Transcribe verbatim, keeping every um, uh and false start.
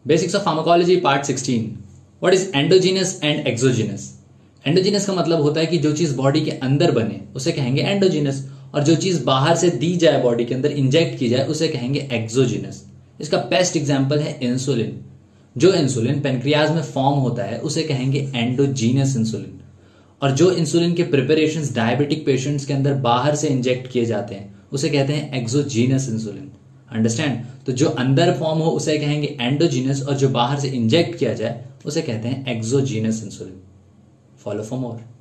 Basics of pharmacology part sixteen. What is endogenous and exogenous. Endogenous का मतलब होता है कि जो चीज बॉडी के अंदर बने उसे कहेंगे एंडोजीनस, और जो चीज बाहर से दी जाए बॉडी के अंदर इंजेक्ट की जाए उसे कहेंगे एक्सोजीनस। इसका बेस्ट एग्जांपल है इंसुलिन। जो इंसुलिन पेनक्रियाज में फॉर्म होता है उसे कहेंगे एंडोजीनस इंसुलिन, और जो इंसुलिन के प्रिपरेशंस डायबिटिक पेशेंट्स के अंदर बाहर से इंजेक्ट किए जाते हैं उसे कहते हैं एक्सोजीनस इंसुलिन। अंडरस्टैंड। तो जो अंदर फॉर्म हो उसे कहेंगे एंडोजीनस, और जो बाहर से इंजेक्ट किया जाए उसे कहते हैं exogenous insulin. Follow for more.